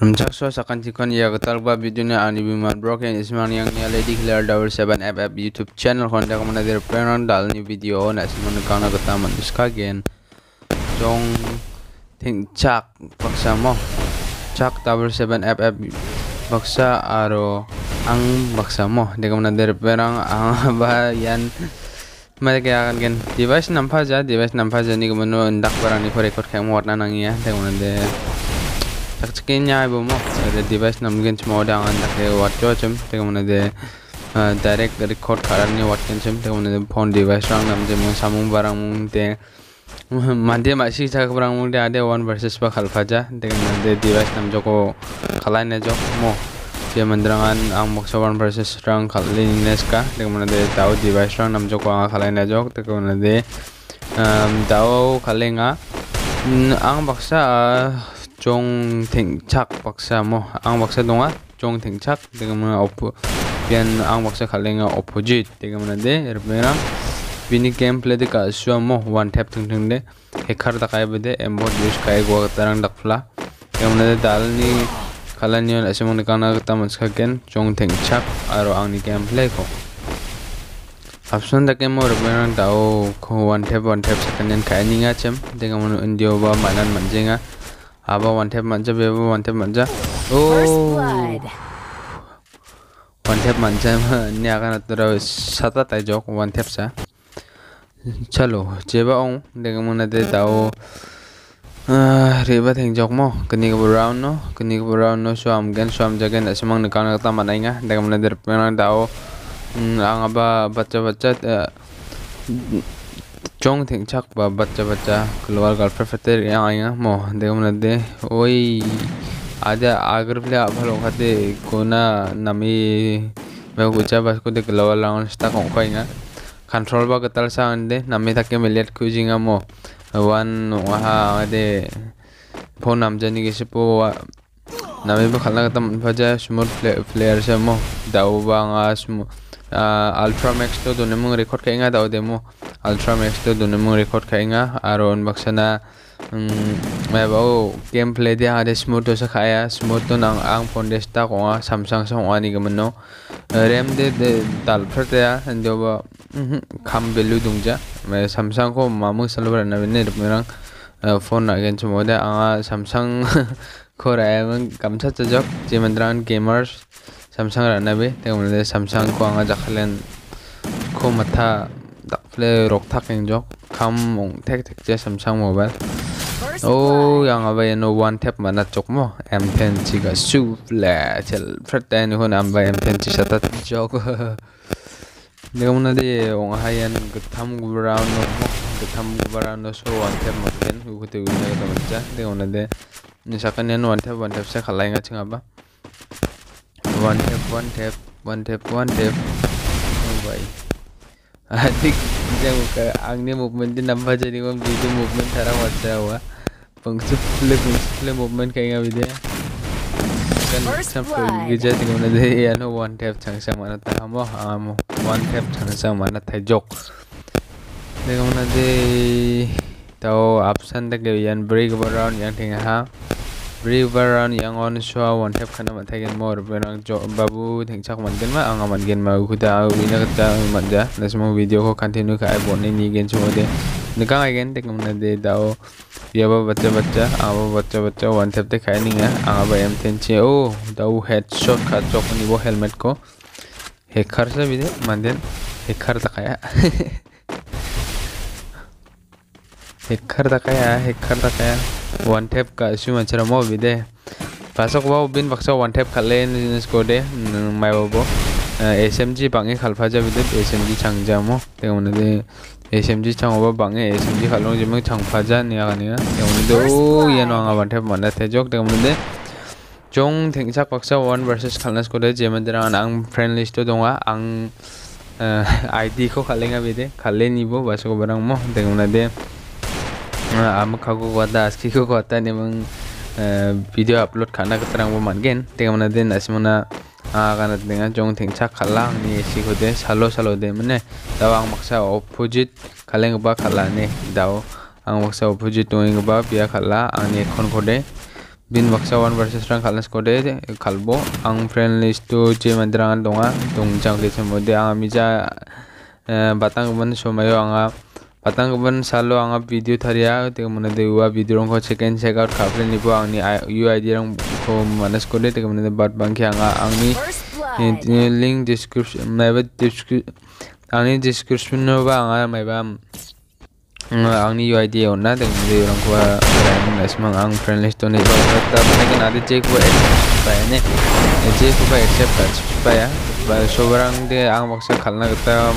Rumchakso sakan tikon ya ketalba videonya ani biman broken isman yang nya Ladykiller77FF YouTube channel konda kamana der peran dalni video na simon kana ketaman diskagen jong ting chak paksa mo chak 77FF baksa aro ang baksa mo de kamana der perang ang ba yan mereka akan gen device nampak aja ni kamano ndak barang ni ko record kayak warna nangia de kamana de taktiknya ibu mo ada device namgen cuma udah anda ke watch cem tegamana de direct record karani watch cem tegamana de phone device rang namje mo samung barang mung te mande masih cak barang mung de ada one versus ba khalfaja tegamana de device nam joko khalai ne jok mo je mandrangan ang moksa one versus rang khalin neska tegamana de tau device rang nam joko ang khalai ne jok tegamana de tau khalenga ang baksa jong ting chak baksa mo ang baksa donga jong ting chak tegamana oppo pian ang baksa khalenga opposite tegamana de erberang bini gameplay de ka mo one tap ting de hacker da kai bede embot use kai go tarang dakfla tegamana de dalni khalanion asemon kana ta manska gen jong ting chak aro ang ni gameplay ko option da kemo erberang dao ko one tap sakanen kai ninga chem tegamana indio ba manan manjenga aba one tap manja bebo one tap manja oh one tap manja ni akan terus sata tajok one tap sa chalo jeba ong dengan mana de tau riba theng jok mo kini ke brown no suam jagan asemang nekana kata manainga dengan mana de penang tau ang aba baca jong ting chak ba baca keluar girlfriend yang ayah mo देखो मने दे वही आजा आगर प्ले भलो खाते कोना नमी मैं कुछ बस को देख लवा लाउन स्टॉक हो पाएगा कंट्रोल बा कतल साउंड नमी तक के मिलियट कुजिंगा मो वन वहाँ दे फोन नाम जानी किसी पो नमी बा खाना कतम बजा स्मूथ प्लेयर से मो दाऊ बांगा अल्ट्रा मैक्स तो दोनों में रिकॉर्ड करेंगे दाऊ डेमो अल्ट्रा मैक्स तो दोनों में रिकॉर्ड करेंगे और उन बक्सना मैं वो गेम प्ले दे आधे स्मूथ तो सखाया स्मूथ तो नांग आंग फोन डेस्टा कोंगा सैमसंग से होगा नहीं कमनो रैम दे दाल फरते या जो वो कम वैल्यू दूँगा मैं सैमसंग को मामू सलवर नवीने रुपये फोन अगेन चुमोदे आंगा सैमसंग को रायमंग कम सा चजक जेमंद्रान गेमर्स सैमसंग रनबे ते उन्हें सैमसंग को आंगा जखलेन को मथा दफले रोक था केंजो कम टेक जे सैमसंग मोबाइल ओ yang apa ya no one tap mana cok mo M10 ciga sufle cel fretten ko nam ba M10 ci sata jok dengan mana dia orang hayan ketam gubarano no so one tap makin ko te una ka manca dengan mana dia misalkan yan one tap saya kalai ngacing apa one tap oh boy adik jangan ke angnya movement di nambah jadi video movement cara wajah play movement kayak video kan sampai gejat dengan mana deh ya no one tap changsa mana tahamo one tap changsa mana tajok dengan mana deh tahu option tak yang break around yang tengah break around yang on show one tap karena mata gen more berang babu tengcak mangen mah angaman gen mau kuda wina kata manja na semua video ko continue ka ibon ni gen semua deh nekang gen tek mana deh tahu ya baca one tap teh kayak ni ya aba M10 cie oh tahu headshot ka jok ni bo helmet ko hacker sa bide manden hacker tak kayak hacker tak kayak one tap ka isu macam mau bide pasok wow bin bakso one tap kalen jenis kode mai bobo SMG bangi khalfaja bide SMG changja mo tengok mana deh SMG chang oba bangi SMG khalong jemeng chang faja ni agani ya tengok mana deh oh ya no anga one tap mana tejok tengok mana deh jong tengcak bakso one versus khalnas kode jemen derang ang friend list to donga ang ID ko khalenga bide khalen ibo basok barang mo tengok mana deh am kagu wada aski ko kota ni meng video upload karena keterang boman gen tengok mana deh nasimana akan dengan jong tengcak kalang ni si ko deh salo deh mana dawang maksa opposite kaleng ba kala ne daw ang maksa opposite doing ba biya kala ang ni kon ko deh bin baksa 1 versus rang khalnas kode khalbo ang friend list to je mandrangan donga dongjang ke semode ang mija batang ban somayo anga batang ban salo anga video tharia te mone dewa video rong ko second check out khapre nibo angni UID rang ko manas kode te mone bat bangki anga angni link description maiba angni description no ba anga maiba angni UID onna te mone rong ko semang ang friend list to ne ba ta mane kan ade check ko pa ne check ko accept pa ya ba sobarang de ang baksa khalna kata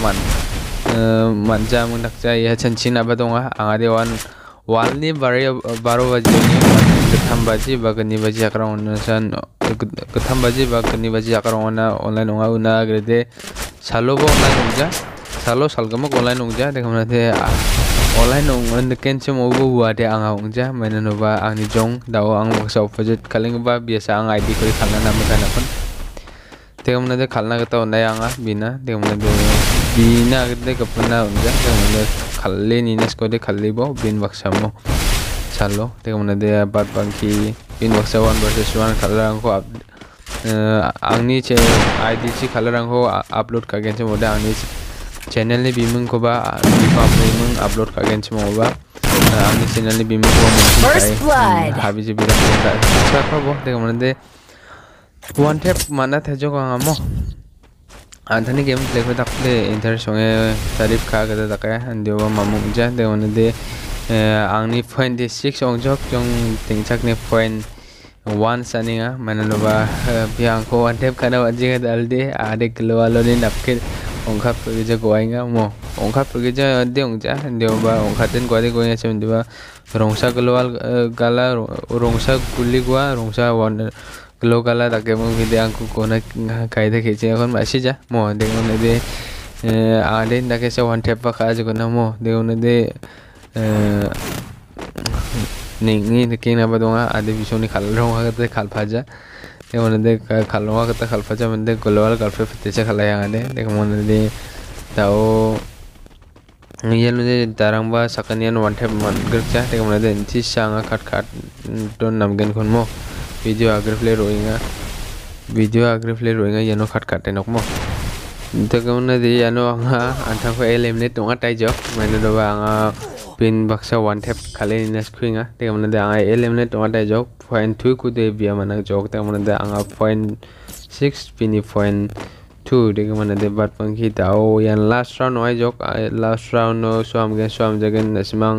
manja mundakja ya chanchin abadonga angade walni baro baji ni ketam baji bagani baji akran san ketam baji bagani baji akran online onga una grade salo bo online ungja salo salgama online ungja dekamna te online ong kenche mo bu wade anga ungja menanova angni jong dawo ang baksa opposite kaling ba biasa ang ID ko khalna namana pun dekamna de khalna kata onai anga bina dekamna de bina gede kapna ungja dekamna khalle ni nes ko de khalle bo bin baksa mo salo dekamna de bat bangki bin baksa 1 versus 1 khalarang ko angni che ID chi khalarang ko upload ka genche mo da angni channel ni bimung ko ba bimung upload ka genche mo ba angni channel ni bimung ko habi je bila ta sa bo dekamna de one tap mana thejo ko ngamo anthani game play ko takle inter songe tarif kha ga da ka andio mamu ja de one de angni point 6 ong jok jong tingchak ne point 1 saninga manaloba biang ko one tap kana waji ga dalde ade klwalo ni napke ongkap ge ko ainga mo ongkap ge ja de ong ja andio ba ongkhaten ko de ko ya sem de ba rongsa global gala rongsa kulli gwa rongsa one glow kala take mo video angku kona kaida kece kon masih ja mo de one de ade ndake se one tap ka aja kona mo de one de ningi de kina badonga ade bisoni khalro ha te khalphaja de one de khalwa kata khalphaja mende global galfe fitecha khalaya ade de mo de tao yelo de darangba sakanian one tap man gercha de mo de inti sanga khat don namgen kon mo video agre play roinga yano khat enok mo takamna de yano anga antha ko eliminate donga tai jok mane do anga pin baksa one tap khale nas khuinga takamna de anga eliminate donga tai jok point 2 ku de bia mana jok takamna de anga point 6 pin point 2 takamna de bat pangki tao yan last round oi jok last round no swam jagan nasimang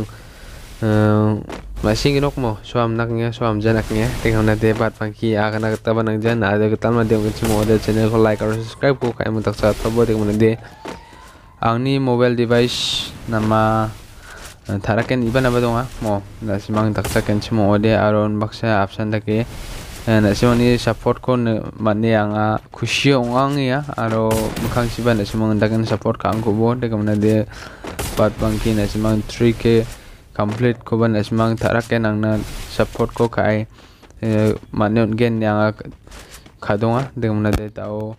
masih ginok mo swam naknya swam janaknya tengah de bat pangki akan kata banang jana ada ketal made ong semua ada channel ko like atau subscribe ko kai mutak saat pabo tengah de angni mobile device nama tharaken iban abadonga mo nasimang taksaken semua de aron baksa option take nasimani support ko manne anga khushi ongang ya aro mukhang siban nasimang daken support ka angko bo tengah de bat pangki nasimang 3k complete ko ban asmang tharake nangna support ko kai manon gen yang khadonga demna de tao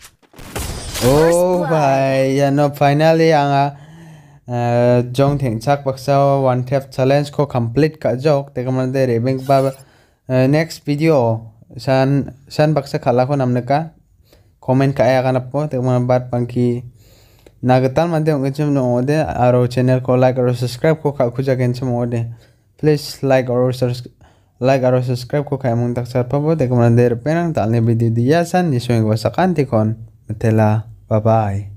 oh bhai ya no finally anga jong thengchak baksa one tap challenge ko complete ka jok demna de rebeng ba next video san baksa khala ko namne ka comment ka aya kana po demna bat pangki nagatal mande ongchem no ode aro channel ko like aro subscribe ko ka khuja genchem ode please like aro subscribe ko ka mung tak sar pabo de ko mande penang talne video dia san ni soeng wasakan tikon metela bye bye.